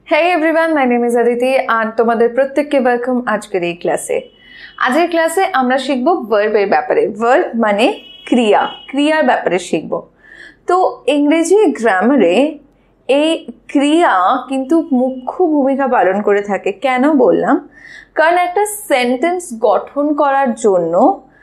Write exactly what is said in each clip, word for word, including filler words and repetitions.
Hey everyone, my name is Aditi and তোমাদের প্রত্যেককে welcome আজকের এই ক্লাসে। আজকের ক্লাসে আমরা শিখব verb এর ব্যাপারে। verb মানে ক্রিয়া, ক্রিয়ার ব্যাপারে শিখব। তো ইংরেজি গ্রামারে এই ক্রিয়া কিন্তু মুখ্য ভূমিকা পালন করে থাকে। কেন বললাম? কারণ একটা সেন্টেন্স গঠন করার জন্য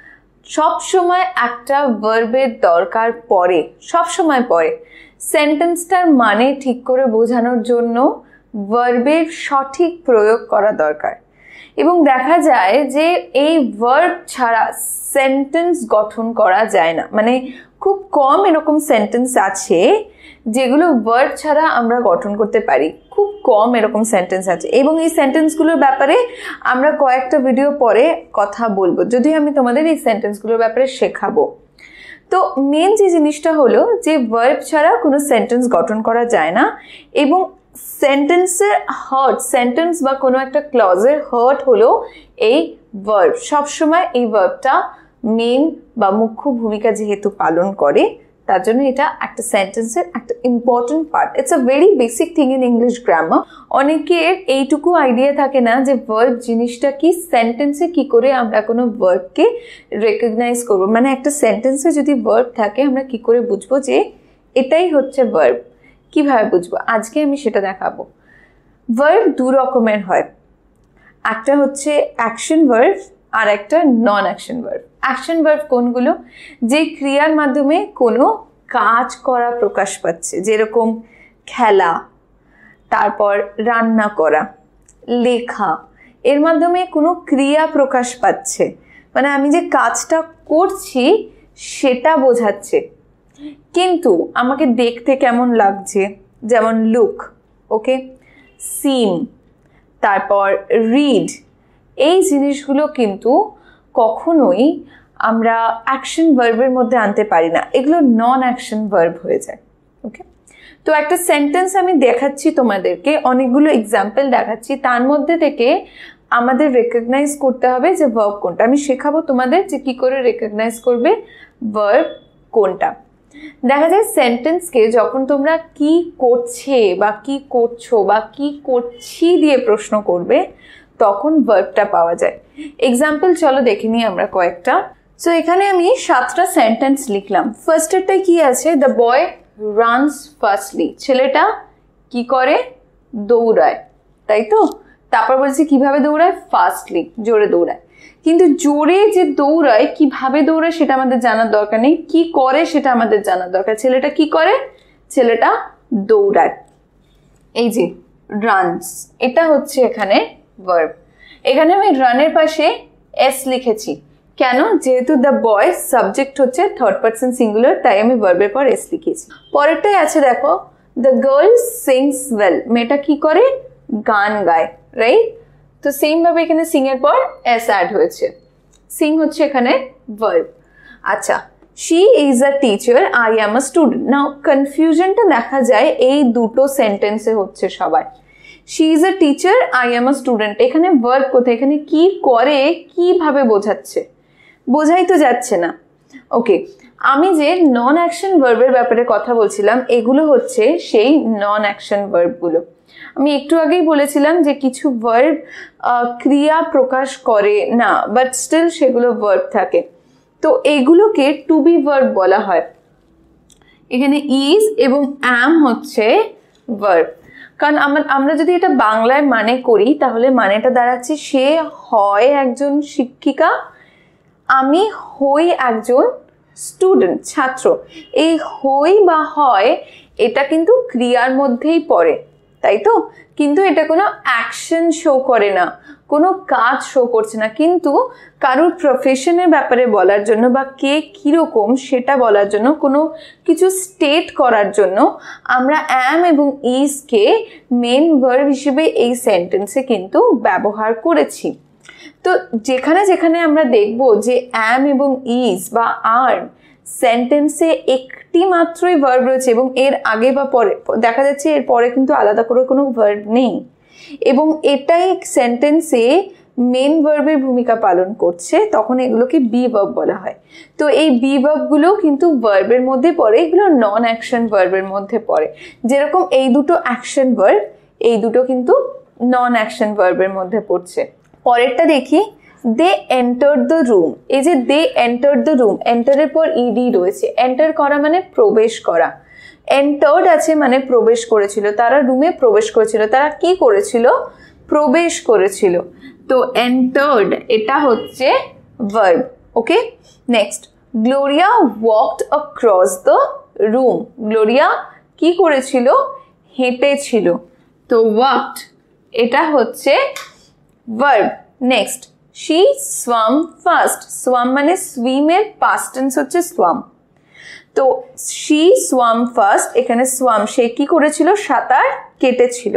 সব সময় একটা ভার্বের দরকার পড়ে, সব সময় পড়ে। সেন্টেন্সটার মানে ঠিক করে বোঝানোর জন্য ভার্বের সঠিক প্রয়োগ করা দরকার। এবং দেখা যায় যে এই ভার্ব ছাড়া সেন্টেন্স গঠন করা যায় না। মানে খুব কম এরকম সেন্টেন্স আছে যেগুলো ভার্ব ছাড়া আমরা গঠন করতে পারি। খুব কম এরকম সেন্টেন্স আছে এবং এই সেন্টেন্সগুলোর ব্যাপারে আমরা কয়েকটা ভিডিও পরে কথা বলবো, যদি আমি তোমাদের এই সেন্টেন্সগুলোর ব্যাপারে শেখাবো। তো মেন যে জিনিসটা হলো যে ভার্ব ছাড়া কোনো সেন্টেন্স গঠন করা যায় না এবং সেন্টেন্সের হার্ট, সেন্টেন্স বা কোনো একটা ক্লজের হার্ট হলো এই ভার্ব। সবসময় এই ভার্বটা মেন বা মুখ্য ভূমিকা যেহেতু পালন করে, তার জন্য এটা একটা সেন্টেন্সের একটা important part. It's a very basic thing in English grammar. অনেকের এইটুকু আইডিয়া থাকে না যে ভার্ব জিনিসটা কি, সেন্টেন্সে কি করে আমরা কোনো ভার্বকে রেকগনাইজ করবো। মানে একটা সেন্টেন্সে যদি ভার্ব থাকে আমরা কি করে বুঝবো যে এটাই হচ্ছে ভার্ব, কিভাবে বুঝবো? আজকে আমি সেটা দেখাবো। ভার্ব দু রকমের হয়, একটা হচ্ছে অ্যাকশন ভার্ব আর একটা non action verb. Action verb কোনগুলো? যে ক্রিয়ার মাধ্যমে কোনো কাজ করা প্রকাশ পাচ্ছে, যেরকম খেলা, তারপর রান্না করা, লেখা, এর মাধ্যমে কোনো ক্রিয়া প্রকাশ পাচ্ছে। মানে আমি যে কাজটা করছি সেটা বোঝাচ্ছে। কিন্তু আমাকে দেখতে কেমন লাগছে, যেমন লুক, ওকে, সিম, তারপর রিড, এই জিনিসগুলো কিন্তু কখনোই আমরা অ্যাকশন ভার্বের মধ্যে আনতে পারি না, এগুলো নন অ্যাকশন ভার্ব হয়ে যায়। ওকে, তো একটা সেন্টেন্স আমি দেখাচ্ছি তোমাদেরকে, অনেকগুলো এক্সাম্পল দেখাচ্ছি, তার মধ্যে থেকে আমাদের রেকগনাইজ করতে হবে যে ভার্ব কোনটা। আমি শেখাবো তোমাদের যে কি করে রেকগনাইজ করবে ভার্ব কোনটা। দেখা যায় সেন্টেন্সকে যখন তোমরা কি করছে বা কি করছো বা কি করছি দিয়ে প্রশ্ন করবে তখন ভার্বটা পাওয়া যায়। এক্সাম্পল চলো দেখে নিই আমরা কয়েকটা। সো এখানে আমি সাতটা সেন্টেন্স লিখলাম। ফার্স্টেরটাই কি আছে? দ্য বয় রানস ফাস্টলি, ছেলেটা কি করে? দৌড়ায়, তাই তো? তারপর বলছে কিভাবে দৌড়ায়? ফাস্টলি, জোরে দৌড়ায়। কিন্তু জোরে যে দৌড়ায়, কিভাবে দৌড়ায় সেটা আমাদের জানার দরকার নেই, কি করে সেটা আমাদের জানার দরকার। ছেলেটা কি করে? ছেলেটা দৌড়ায়। এই যে রানস, এটা হচ্ছে এখানে ভার্ব। এখানে আমি রানের পাশে এস লিখেছি, কেন? যেহেতু দ্য বয় সাবজেক্ট হচ্ছে থার্ড পারসন সিঙ্গুলার, তাই আমি ভার্বের পর এস লিখেছি। পরেরটাই আছে দেখো, দ্য গার্ল সিংস ওয়েল, মেয়েটা কি করে? গান গায়, রাইট? তো সেম ভাবে এখানে সিং এর পর এস অ্যাড হয়েছে, সিং হচ্ছে এখানে ভার্ব। আচ্ছা, she is a teacher, I am a student. Now কনফিউশনটা দেখা যায় এই দুটো সেন্টেন্সে হচ্ছে সবার। She is a teacher, I am a student, এখানে ভার্ব কোথায়? এখানে কি করে কিভাবে বোঝাচ্ছে? বোঝাই তো যাচ্ছে না। ওকে, আমি যে নন অ্যাকশন ভার্বের ব্যাপারে কথা বলছিলাম, এগুলো হচ্ছে সেই নন অ্যাকশন ভার্বগুলো। আমি একটু আগেই বলেছিলাম যে কিছু ভার্ব ক্রিয়া প্রকাশ করে না, বাট স্টিল সেগুলো ভার্ব থাকে। তো এগুলোকে টু বি ভার্ব বলা হয়। এখানে ইজ এবং অ্যাম হচ্ছে ভার্ব। কারণ আমরা আমরা যদি এটা বাংলায় মানে করি তাহলে মানেটা দাঁড়াচ্ছে সে হয় একজন শিক্ষিকা, আমি হই একজন স্টুডেন্ট, ছাত্র। এই হই বা হয় এটা কিন্তু ক্রিয়ার মধ্যেই পড়ে, তাই তো? কিন্তু এটা কোনো অ্যাকশন শো করে না, কোনো কাজ শো করছে না। কিন্তু কারোর প্রফেশনের ব্যাপারে বলার জন্য বা কে কীরকম সেটা বলার জন্য, কোনো কিছু স্টেট করার জন্য আমরা অ্যাম এবং ইজকে মেন ভার্ব হিসেবে এই সেন্টেন্সে কিন্তু ব্যবহার করেছি। তো যেখানে যেখানে আমরা দেখব যে অ্যাম এবং ইজ বা আর সেন্টেন্সে একটি মাত্রই ভার্ব রয়েছে এবং এর আগে বা পরে দেখা যাচ্ছে এর পরে কিন্তু আলাদা করে কোনো ভার্ব নেই এবং এটাই সেন্টেন্সে মেন ভার্বের ভূমিকা পালন করছে, তখন এগুলোকে বি ভার্ব বলা হয়। তো এই বি ভার্বগুলো কিন্তু ভার্বের মধ্যে পড়ে, এগুলো নন অ্যাকশন ভার্বের মধ্যে পড়ে। যেরকম এই দুটো অ্যাকশন ভার্ব, এই দুটো কিন্তু নন অ্যাকশন ভার্বের মধ্যে পড়ছে। পরেরটা দেখি, দে এন্টার্ড দ্য রুম। এই যে দে এন্টার্ড দ্য রুম, এন্টারের পর ইডি রয়েছে। এন্টার করা মানে প্রবেশ করা, এন্টার্ড আছে মানে প্রবেশ করেছিল, তারা রুমে প্রবেশ করেছিল। তারা কি করেছিল? প্রবেশ করেছিল। তো এন্টার্ড এটা হচ্ছে verb. Okay, next, Gloria walked across the room. Gloria কি করেছিল? হেঁটেছিল। তো ওয়াকড এটা হচ্ছে verb. Next, she swam fast. Swam মানে সুইমের পাস্ট টেন্স হচ্ছে সোয়াম। তো শি সোয়াম ফাস্ট, এখানে সোয়াম সে কি করেছিল? সাঁতার কেটেছিল।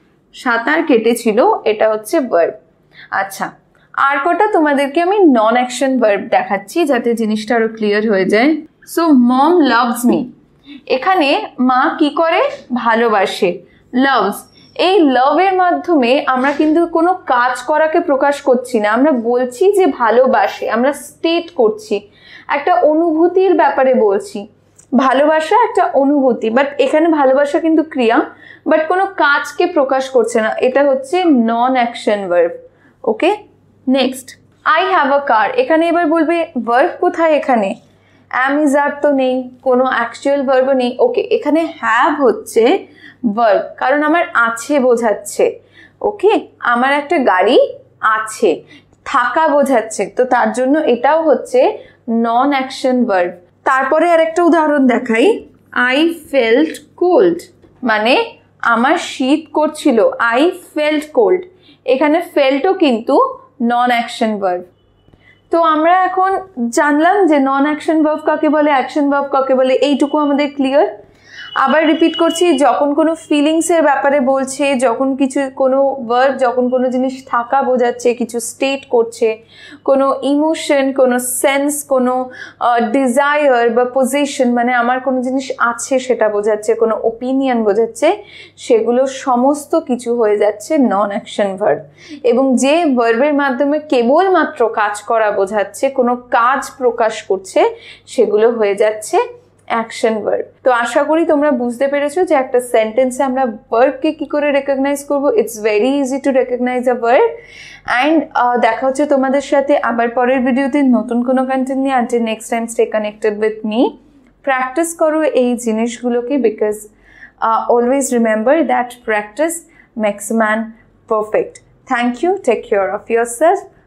সাঁতার কেটেছিল এটা হচ্ছে ভার্ব। আচ্ছা, আর কটা তোমাদেরকে আমি নন অ্যাকশন ভার্ব দেখাচ্ছি যাতে জিনিসটা আরো ক্লিয়ার হয়ে যায়। সো মম লাভস মি, এখানে মা কি করে? ভালোবাসে। লাভস, এই লাভের মাধ্যমে আমরা কিন্তু কোনো কাজ করাকে প্রকাশ করছি না, আমরা বলছি যে ভালোবাসে, আমরা স্টেট করছি, একটা অনুভূতির ব্যাপারে বলছি। ভালোবাসা একটা অনুভূতি, বাট এখানে ভালোবাসা কিন্তু ক্রিয়া, বাট কোনো কাজকে প্রকাশ করছে না, এটা হচ্ছে non action verb. Okay, next, I have a car. এখানে এবার বলবে ভার্ব কোথায়? এখানে অ্যাম ইজ আর তো নেই, কোনো অ্যাকচুয়াল ভার্বও নেই। ওকে, এখানে হ্যাভ হচ্ছে ভার্ব, কারণ আমার আছে বোঝাচ্ছে। ওকে, আমার একটা গাড়ি আছে, থাকা বোঝাচ্ছে, তো তার জন্য এটাও হচ্ছে নন অ্যাকশন ভার্ব। তারপরে আরেকটা উদাহরণ দেখাই, আই ফেল্ট কোল্ড, মানে আমার শীত করছিল। আই ফেল্ট কোল্ড, এখানে ফেল্টও কিন্তু নন অ্যাকশন ভার্ব। তো আমরা এখন জানলাম যে নন অ্যাকশন ভার্ব কাকে বলে, অ্যাকশন ভার্ব কাকে বলে, এইটুকু আমাদের ক্লিয়ার। আবার রিপিট করছি, যখন কোনো ফিলিংসের ব্যাপারে বলছে, যখন কিছু কোনো ভার্ব যখন কোনো জিনিস থাকা বোঝাচ্ছে, কিছু স্টেট করছে, কোনো ইমোশন, কোনো সেন্স, কোনো ডিজায়ার বা পজিশন, মানে আমার কোনো জিনিস আছে সেটা বোঝাচ্ছে, কোনো ওপিনিয়ন বোঝাচ্ছে, সেগুলো সমস্ত কিছু হয়ে যাচ্ছে নন অ্যাকশন ভার্ব। এবং যে ভার্বের মাধ্যমে কেবলমাত্র কাজ করা বোঝাচ্ছে, কোনো কাজ প্রকাশ করছে, সেগুলো হয়ে যাচ্ছে অ্যাকশন ভার্ব। তো আশা করি তোমরা বুঝতে পেরেছো যে একটা সেন্টেন্সে আমরা ভার্বকে কি করে রেকগনাইজ করব। It's very easy to recognise a verb. And দেখা হচ্ছে তোমাদের সাথে আবার পরের ভিডিওতে নতুন কোনো কন্টেন্ট নিয়ে। Until next time, stay connected with me. Practice করো এই জিনিসগুলোকে, because always remember that practice makes man perfect. Thank you, take care of your self.